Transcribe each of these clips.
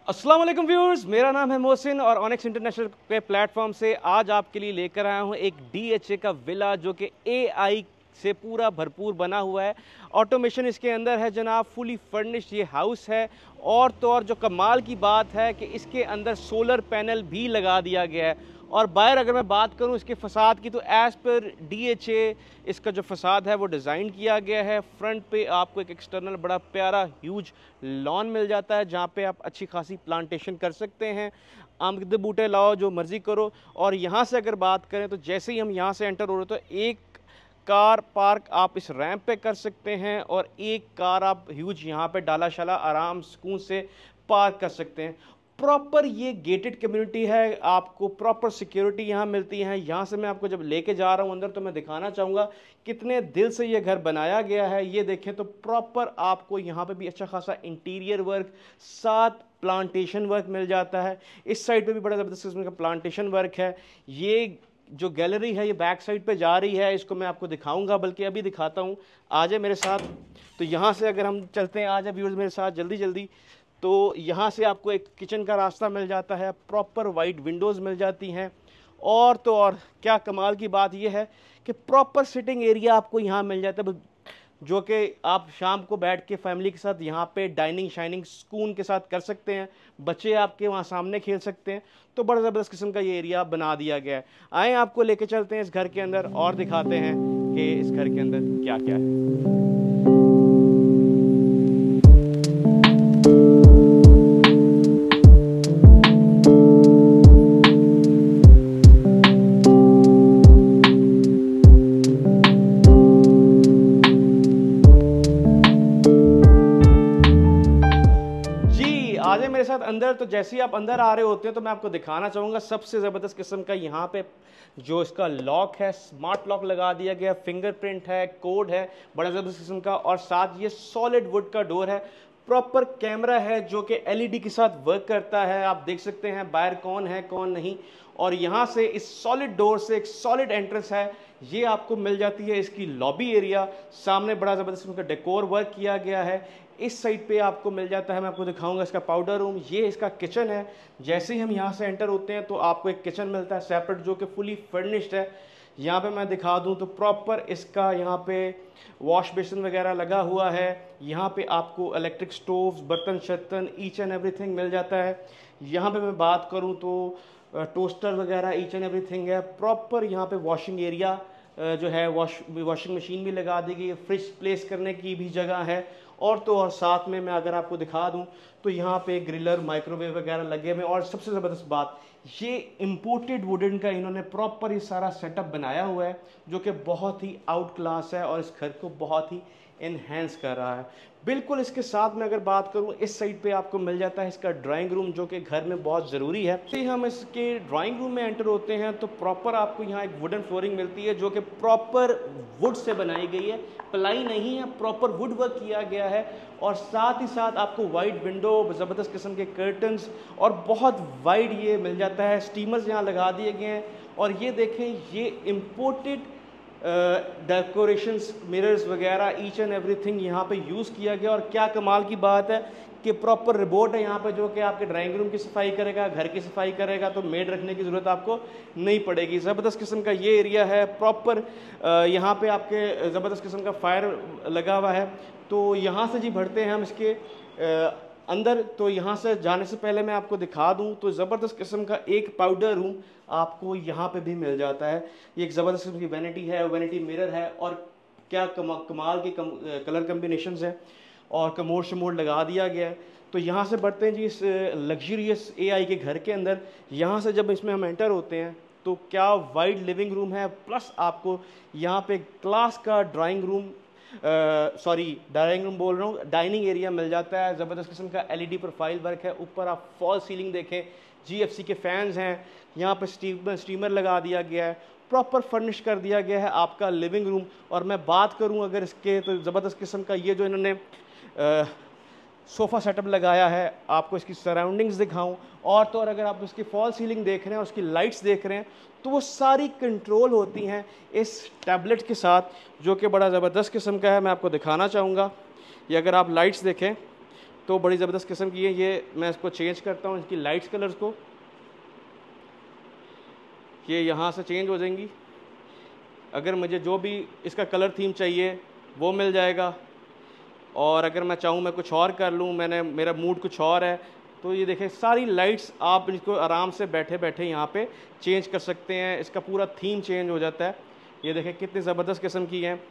अस्सलाम वालेकुम व्यूअर्स, मेरा नाम है मोहसिन और ऑनिक्स इंटरनेशनल के प्लेटफॉर्म से आज आपके लिए लेकर आया हूं एक डीएचए का विला जो कि एआई से पूरा भरपूर बना हुआ है। ऑटोमेशन इसके अंदर है जनाब, फुली फर्निश्ड ये हाउस है। और तो और जो कमाल की बात है कि इसके अंदर सोलर पैनल भी लगा दिया गया है। और बाहर अगर मैं बात करूं इसके फ़साद की, तो एज़ पर डीएचए इसका जो फ़साद है वो डिज़ाइन किया गया है। फ्रंट पे आपको एक एक्सटर्नल बड़ा प्यारा ह्यूज लॉन मिल जाता है जहाँ पे आप अच्छी खासी प्लांटेशन कर सकते हैं। आम के बूटे लाओ, जो मर्ज़ी करो। और यहाँ से अगर बात करें तो जैसे ही हम यहाँ से एंटर हो रहे तो एक कार पार्क आप इस रैंप पे कर सकते हैं और एक कार आप ह्यूज यहाँ पे डाला शाला आराम सुकून से पार्क कर सकते हैं। प्रॉपर ये गेटेड कम्युनिटी है, आपको प्रॉपर सिक्योरिटी यहाँ मिलती है। यहाँ से मैं आपको जब लेके जा रहा हूँ अंदर तो मैं दिखाना चाहूँगा कितने दिल से ये घर बनाया गया है। ये देखें तो प्रॉपर आपको यहाँ पे भी अच्छा खासा इंटीरियर वर्क, साथ प्लांटेशन वर्क मिल जाता है। इस साइड पे भी बड़ा ज़बरदस्त किस्म का प्लांटेशन वर्क है। ये जो गैलरी है ये बैक साइड पे जा रही है, इसको मैं आपको दिखाऊंगा, बल्कि अभी दिखाता हूँ। आ जाए मेरे साथ। तो यहाँ से अगर हम चलते हैं, आ जाए व्यूअर्स मेरे साथ जल्दी जल्दी। तो यहाँ से आपको एक किचन का रास्ता मिल जाता है, प्रॉपर वाइट विंडोज़ मिल जाती हैं। और तो और क्या कमाल की बात यह है कि प्रॉपर सिटिंग एरिया आपको यहाँ मिल जाता है, जो कि आप शाम को बैठ के फैमिली के साथ यहाँ पे डाइनिंग शाइनिंग सुकून के साथ कर सकते हैं। बच्चे आपके वहाँ सामने खेल सकते हैं। तो बड़ा ज़बरदस्त किस्म का ये एरिया बना दिया गया है। आए आपको लेके चलते हैं इस घर के अंदर और दिखाते हैं कि इस घर के अंदर क्या क्या है। आजे मेरे साथ अंदर। तो जैसे ही आप अंदर आ रहे होते हैं तो मैं आपको दिखाना चाहूँगा सबसे ज़बरदस्त किस्म का यहाँ पे जो इसका लॉक है, स्मार्ट लॉक लगा दिया गया, फिंगरप्रिंट है, कोड है, बड़ा ज़बरदस्त किस्म का। और साथ ये सॉलिड वुड का डोर है, प्रॉपर कैमरा है जो कि एलईडी के साथ वर्क करता है। आप देख सकते हैं बाहर कौन है कौन नहीं। और यहाँ से इस सॉलिड डोर से एक सॉलिड एंट्रेंस है, ये आपको मिल जाती है इसकी लॉबी एरिया। सामने बड़ा ज़बरदस्त किस्म का डेकोर वर्क किया गया है। इस साइड पे आपको मिल जाता है, मैं आपको दिखाऊंगा इसका पाउडर रूम। ये इसका किचन है। जैसे ही हम यहाँ से एंटर होते हैं तो आपको एक किचन मिलता है सेपरेट, जो कि फुली फर्निश्ड है। यहाँ पे मैं दिखा दूँ तो प्रॉपर इसका यहाँ पे वॉश बेसिन वगैरह लगा हुआ है। यहाँ पे आपको इलेक्ट्रिक स्टोव्स, बर्तन शर्तन, ईच एंड एवरीथिंग मिल जाता है। यहाँ पे मैं बात करूँ तो टोस्टर वगैरह ईच एंड एवरीथिंग है। प्रॉपर यहाँ पे वॉशिंग एरिया जो है, वॉशिंग मशीन भी लगा दी गई है, फ्रिज प्लेस करने की भी जगह है। और तो और साथ में मैं अगर आपको दिखा दूं तो यहाँ पे ग्रिलर, माइक्रोवेव वगैरह लगे हुए। और सबसे ज़बरदस्त बात, ये इम्पोर्टेड वुडन का इन्होंने प्रॉपर ये सारा सेटअप बनाया हुआ है, जो कि बहुत ही आउट क्लास है और इस घर को बहुत ही इन्हेंस कर रहा है। बिल्कुल इसके साथ में अगर बात करूं, इस साइड पे आपको मिल जाता है इसका ड्राइंग रूम, जो कि घर में बहुत ज़रूरी है। तो हम इसके ड्राइंग रूम में एंटर होते हैं तो प्रॉपर आपको यहाँ एक वुडन फ्लोरिंग मिलती है, जो कि प्रॉपर वुड से बनाई गई है, प्लाई नहीं है, प्रॉपर वुड वर्क किया गया है। और साथ ही साथ आपको वाइड विंडो, ज़बरदस्त किस्म के कर्टन्स और बहुत वाइड ये मिल जाता है। स्टीमर्स यहाँ लगा दिए गए हैं। और ये देखें, ये इम्पोर्टेड डेकोरेशंस, मिरर्स वगैरह ईच एंड एवरीथिंग यहाँ पे यूज़ किया गया। और क्या कमाल की बात है कि प्रॉपर रोबोट है यहाँ पे, जो कि आपके ड्राइंग रूम की सफाई करेगा, घर की सफाई करेगा। तो मेड रखने की ज़रूरत आपको नहीं पड़ेगी। ज़बरदस्त किस्म का ये एरिया है। प्रॉपर यहाँ पे आपके ज़बरदस्त किस्म का फायर लगा हुआ है। तो यहाँ से जी बढ़ते हैं हम इसके अंदर। तो यहाँ से जाने से पहले मैं आपको दिखा दूँ तो ज़बरदस्त किस्म का एक पाउडर रूम आपको यहाँ पे भी मिल जाता है। ये एक ज़बरदस्त किस्म की वैनिटी है, वैनिटी मिरर है। और क्या कमाल के कलर कम्बिनेशन है। और कमोड शमोड लगा दिया गया है। तो यहाँ से बढ़ते हैं जी इस लग्जरियस एआई के घर के अंदर। यहाँ से जब इसमें हम एंटर होते हैं तो क्या वाइड लिविंग रूम है, प्लस आपको यहाँ पे क्लास का ड्राइंग रूम, डाइनिंग रूम बोल रहा हूँ, डाइनिंग एरिया मिल जाता है। ज़बरदस्त किस्म का एलईडी प्रोफाइल वर्क है। ऊपर आप फॉल सीलिंग देखें, जीएफसी के फैंस हैं। यहाँ पर स्टीमर लगा दिया गया है। प्रॉपर फर्निश कर दिया गया है आपका लिविंग रूम। और मैं बात करूँ अगर इसके, तो ज़बरदस्त किस्म का ये जो इन्होंने सोफ़ा सेटअप लगाया है, आपको इसकी सराउंडिंग्स दिखाऊं। और तो और अगर आप उसकी फॉल सीलिंग देख रहे हैं और उसकी लाइट्स देख रहे हैं तो वो सारी कंट्रोल होती हैं इस टैबलेट के साथ, जो कि बड़ा ज़बरदस्त किस्म का है। मैं आपको दिखाना चाहूँगा। ये अगर आप लाइट्स देखें तो बड़ी ज़बरदस्त किस्म की है। ये मैं इसको चेंज करता हूँ, इसकी लाइट्स कलर्स को, ये यहाँ से चेंज हो जाएंगी। अगर मुझे जो भी इसका कलर थीम चाहिए वो मिल जाएगा, और अगर मैं चाहूँ मैं कुछ और कर लूँ, मेरा मूड कुछ और है, तो ये देखें सारी लाइट्स आप इसको आराम से बैठे बैठे यहाँ पे चेंज कर सकते हैं। इसका पूरा थीम चेंज हो जाता है। ये देखें कितनी ज़बरदस्त किस्म की हैं,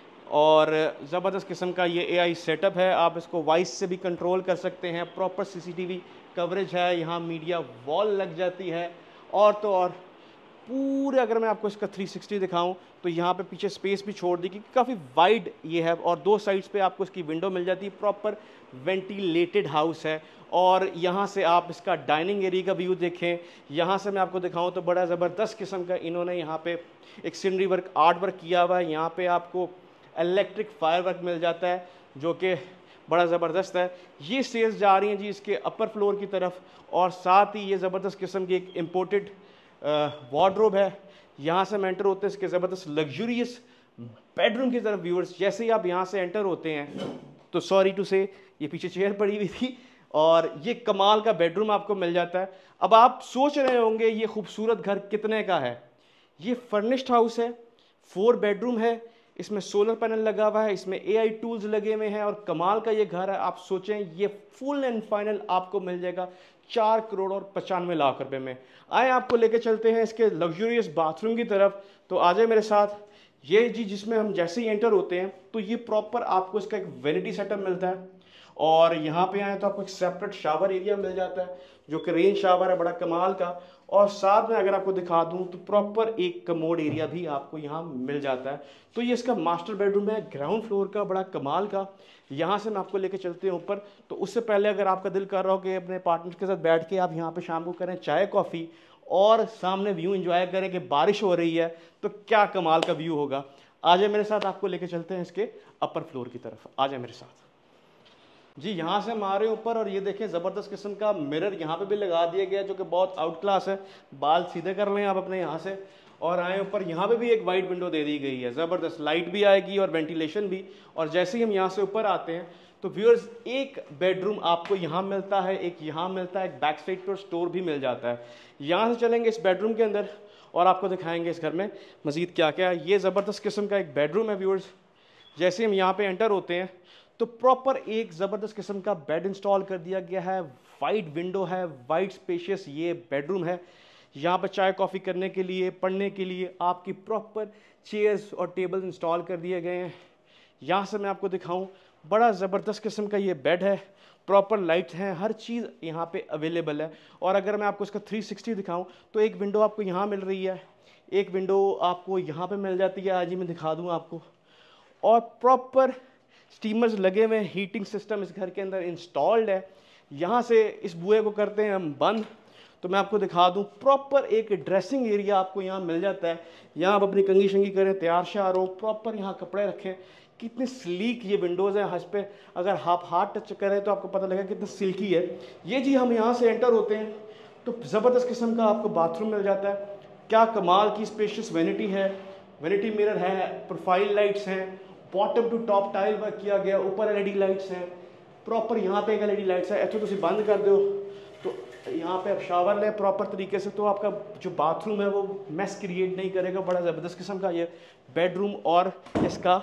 और ज़बरदस्त किस्म का ये एआई सेटअप है। आप इसको वॉइस से भी कंट्रोल कर सकते हैं। प्रॉपर सीसीटीवी कवरेज है, यहाँ मीडिया वॉल लग जाती है। और तो और पूरे, अगर मैं आपको इसका 360 दिखाऊं तो यहाँ पे पीछे स्पेस भी छोड़ दी, क्योंकि काफ़ी वाइड ये है, और दो साइड्स पे आपको इसकी विंडो मिल जाती है। प्रॉपर वेंटिलेटेड हाउस है। और यहाँ से आप इसका डाइनिंग एरिया का व्यू देखें। यहाँ से मैं आपको दिखाऊं तो बड़ा ज़बरदस्त किस्म का इन्होंने यहाँ पे एक सीनरी वर्क, आर्ट वर्क किया हुआ है। यहाँ पे आपको इलेक्ट्रिक फायर वर्क मिल जाता है, जो कि बड़ा ज़बरदस्त है। ये स्टेयर्स जा रही हैं जी इसके अपर फ्लोर की तरफ, और साथ ही ये ज़बरदस्त किस्म की एक इम्पोर्टेड वार्डरोब है। यहाँ से हम एंटर होते हैं इसके ज़बरदस्त लग्जूरियस बेडरूम की तरफ। व्यूअर्स, जैसे ही आप यहाँ से एंटर होते हैं तो सॉरी टू से ये पीछे चेयर पड़ी हुई थी, और ये कमाल का बेडरूम आपको मिल जाता है। अब आप सोच रहे होंगे ये खूबसूरत घर कितने का है। ये फर्निश्ड हाउस है, 4 बेडरूम है, इसमें सोलर पैनल लगा हुआ है, इसमें एआई टूल्स लगे हुए हैं, और कमाल का ये घर है। आप सोचें ये फुल एंड फाइनल आपको मिल जाएगा 4 करोड़ और 95 लाख रुपए में। आए आपको लेके चलते हैं इसके लग्जूरियस बाथरूम की तरफ। तो आ जाए मेरे साथ। ये जी जिसमें हम जैसे ही एंटर होते हैं तो ये प्रॉपर आपको इसका एक वेनिटी सेटअप मिलता है, और यहाँ पे आए तो आपको एक सेपरेट शावर एरिया मिल जाता है, जो कि रेन शावर है, बड़ा कमाल का। और साथ में अगर आपको दिखा दूं तो प्रॉपर एक कमोड एरिया भी आपको यहाँ मिल जाता है। तो ये इसका मास्टर बेडरूम है, ग्राउंड फ्लोर का, बड़ा कमाल का। यहाँ से मैं आपको लेके चलते हैं ऊपर। तो उससे पहले अगर आपका दिल कर रहा हो कि अपने पार्टनर के साथ बैठ के आप यहाँ पे शाम को करें चाय कॉफ़ी और सामने व्यू एंजॉय करें कि बारिश हो रही है, तो क्या कमाल का व्यू होगा। आ जाए मेरे साथ, आपको लेके चलते हैं इसके अपर फ्लोर की तरफ। आ जाए मेरे साथ जी। यहाँ से हम आ रहे हैं ऊपर, और ये देखें ज़बरदस्त किस्म का मिरर यहाँ पे भी लगा दिया गया है, जो कि बहुत आउट क्लास है। बाल सीधे कर लें आप अपने यहाँ से, और आए ऊपर। यहाँ पे भी एक वाइड विंडो दे दी गई है, ज़बरदस्त लाइट भी आएगी और वेंटिलेशन भी। और जैसे ही हम यहाँ से ऊपर आते हैं तो व्यूअर्स, एक बेडरूम आपको यहाँ मिलता है, एक यहाँ मिलता है, एक बैक साइड पर स्टोर भी मिल जाता है। यहाँ से चलेंगे इस बेडरूम के अंदर और आपको दिखाएंगे इस घर में मज़ीद क्या क्या है। ये ज़बरदस्त किस्म का एक बेडरूम है व्यूअर्स। जैसे हम यहाँ पे एंटर होते हैं तो प्रॉपर एक ज़बरदस्त किस्म का बेड इंस्टॉल कर दिया गया है। वाइड विंडो है, वाइड स्पेशियस ये बेडरूम है। यहाँ पर चाय कॉफ़ी करने के लिए, पढ़ने के लिए आपकी प्रॉपर चेयर्स और टेबल इंस्टॉल कर दिए गए हैं। यहाँ से मैं आपको दिखाऊं, बड़ा ज़बरदस्त किस्म का ये बेड है, प्रॉपर लाइट हैं, हर चीज़ यहाँ पे अवेलेबल है। और अगर मैं आपको इसका 360 दिखाऊं तो एक विंडो आपको यहाँ मिल रही है, एक विंडो आपको यहाँ पे मिल जाती है। आज ही मैं दिखा दूँ आपको। और प्रॉपर स्टीमर्स लगे हुए हैं, हीटिंग सिस्टम इस घर के अंदर इंस्टॉल्ड है। यहाँ से इस बुए को करते हैं हम बंद, तो मैं आपको दिखा दूं प्रॉपर एक ड्रेसिंग एरिया आपको यहाँ मिल जाता है। यहाँ आप अपनी कंघी शंगी करें, तैयार श्यार हो, प्रॉपर यहाँ कपड़े रखें। कितनी स्लीक ये विंडोज़ हैं, हज पे अगर आप हाथ टच करें तो आपको पता लगेगा कितना सिल्की है ये जी। हम यहाँ से एंटर होते हैं तो ज़बरदस्त किस्म का आपको बाथरूम मिल जाता है। क्या कमाल की स्पेशियस वेनिटी है, वेनिटी मिरर है, प्रोफाइल लाइट्स हैं, bottom to top tile work किया गया, ऊपर एलईडी लाइट्स हैं, प्रॉपर यहाँ पे एक एलईडी लाइट्स है। ऐसे तुम बंद कर दो तो यहाँ पे आप शावर लें प्रॉपर तरीके से, तो आपका जो बाथरूम है वो मैस क्रिएट नहीं करेगा। बड़ा ज़बरदस्त किस्म का ये बेडरूम और इसका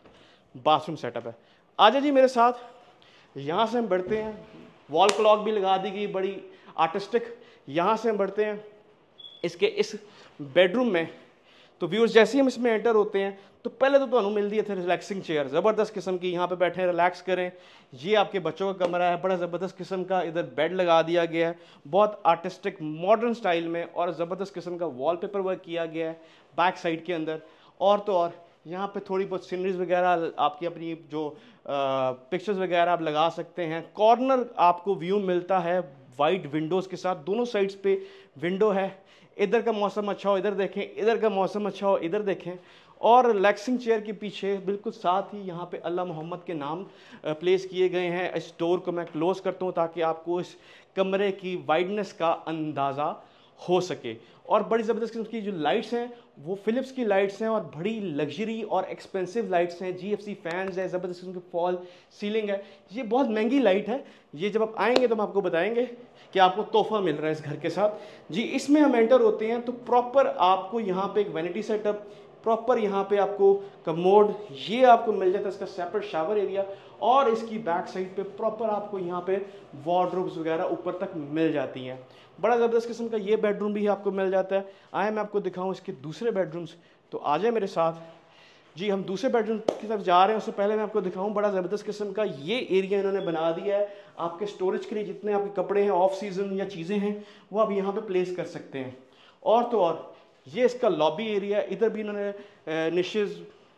बाथरूम सेटअप है। आजा जी मेरे साथ, यहाँ से हम बढ़ते हैं। वॉल क्लॉक भी लगा दी गई, बड़ी आर्टिस्टिक। यहाँ से हम बढ़ते हैं इसके इस बेडरूम में। तो व्यूअर्स, जैसे ही हम इसमें एंटर होते हैं तो पहले तो ਤੁਹਾਨੂੰ मिल दिए थे रिलैक्सिंग चेयर, ज़बरदस्त किस्म की। यहाँ पे बैठे रिलैक्स करें। ये आपके बच्चों का कमरा है, बड़ा ज़बरदस्त किस्म का इधर बेड लगा दिया गया है, बहुत आर्टिस्टिक मॉडर्न स्टाइल में, और ज़बरदस्त किस्म का वॉलपेपर वर्क किया गया है बैक साइड के अंदर। और तो और यहाँ पे थोड़ी बहुत सीनरीज वगैरह आपकी अपनी जो पिक्चर्स वगैरह आप लगा सकते हैं। कॉर्नर आपको व्यू मिलता है वाइड विंडोज़ के साथ, दोनों साइड्स पे विंडो है। इधर का मौसम अच्छा हो इधर देखें, इधर का मौसम अच्छा हो इधर देखें। और रिलैक्सिंग चेयर के पीछे बिल्कुल साथ ही यहाँ पे अल्लाह मोहम्मद के नाम प्लेस किए गए हैं। इस डोर को मैं क्लोज़ करता हूँ ताकि आपको इस कमरे की वाइडनेस का अंदाज़ा हो सके। और बड़ी ज़बरदस्त किस्म की जो लाइट्स हैं वो फ़िलिप्स की लाइट्स हैं और बड़ी लग्जरी और एक्सपेंसिव लाइट्स हैं। GFC फैंस है, ज़बरदस्त किस्म की फॉल सीलिंग है। ये बहुत महंगी लाइट है। ये जब आप आएंगे तो हम आपको बताएंगे कि आपको तोहफा मिल रहा है इस घर के साथ जी। इसमें हम एंटर होते हैं तो प्रॉपर आपको यहाँ पे एक वैनिटी सेटअप, प्रॉपर यहाँ पे आपको कमोड ये आपको मिल जाता है, इसका सेपरेट शावर एरिया, और इसकी बैक साइड पे प्रॉपर आपको यहाँ पे वार्डरोब्स वगैरह ऊपर तक मिल जाती हैं। बड़ा ज़बरदस्त किस्म का ये बेडरूम भी आपको मिल जाता है। आए मैं आपको दिखाऊं इसके दूसरे बेडरूम्स, तो आ जाए मेरे साथ जी। हम दूसरे बेडरूम की तरफ जा रहे हैं, उससे पहले मैं आपको दिखाऊं बड़ा ज़बरदस्त किस्म का ये एरिया इन्होंने बना दिया है आपके स्टोरेज के लिए। जितने आपके कपड़े हैं, ऑफ सीज़न या चीज़ें हैं, वो आप यहाँ पे प्लेस कर सकते हैं। और तो और ये इसका लॉबी एरिया, इधर भी इन्होंने niches,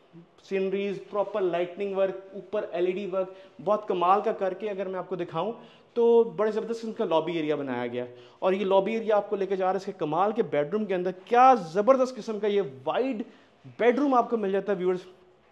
sceneries, proper lightning work, ऊपर LED वर्क बहुत कमाल का करके अगर मैं आपको दिखाऊं तो बड़े ज़बरदस्त इनका लॉबी एरिया बनाया गया। और ये लॉबी एरिया आपको लेके जा रहा है इसके कमाल के बेडरूम के अंदर। क्या ज़बरदस्त किस्म का ये वाइड बेडरूम आपको मिल जाता है व्यूअर्स।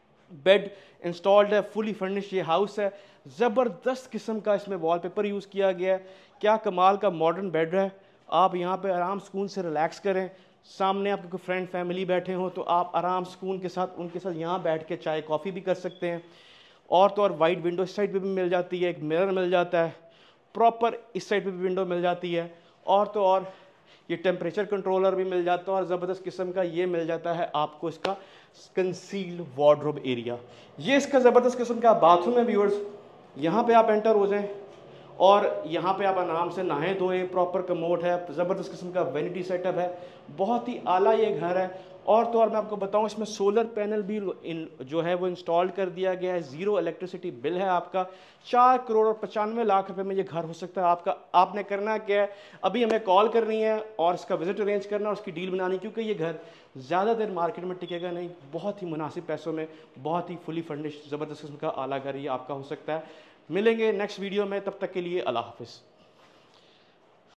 बेड इंस्टॉल्ड है, फुली फर्निश्ड ये हाउस है। ज़बरदस्त किस्म का इसमें वॉलपेपर यूज़ किया गया है। क्या कमाल का मॉडर्न बेड है। आप यहाँ पे आराम सुकून से रिलैक्स करें। सामने आपके कोई फ्रेंड फैमिली बैठे हों तो आप आराम सुकून के साथ उनके साथ यहाँ बैठ के चाय कॉफ़ी भी कर सकते हैं। और तो और वाइड विंडो इस साइड पे भी मिल जाती है, एक मिरर मिल जाता है, प्रॉपर इस साइड पे भी विंडो मिल जाती है। और तो और ये टेम्परेचर कंट्रोलर भी मिल जाता है और ज़बरदस्त किस्म का ये मिल जाता है आपको इसका कंसील्ड वार्डरोब एरिया। ये इसका ज़बरदस्त किस्म का बाथरूम है व्यूअर्स। यहाँ पे आप एंटर हो जाएं और यहाँ पे आप आराम से नहाएं धोएं। प्रॉपर कमोड है, ज़बरदस्त किस्म का वैनिटी सेटअप है, बहुत ही आला ये घर है। और तो और मैं आपको बताऊं इसमें सोलर पैनल भी जो है वो इंस्टॉल कर दिया गया है। ज़ीरो इलेक्ट्रिसिटी बिल है आपका। 4 करोड़ और 95 लाख रुपए में ये घर हो सकता है आपका। आपने करना क्या है, अभी हमें कॉल करनी है और इसका विजिट अरेंज करना और उसकी डील बनानी, क्योंकि ये घर ज़्यादा देर मार्केट में टिकेगा नहीं। बहुत ही मुनासिब पैसों में बहुत ही फुली फर्निश्ड ज़बरदस्त किस्म का आला घर ये आपका हो सकता है। मिलेंगे नेक्स्ट वीडियो में, तब तक के लिए अल्लाह हाफिज़।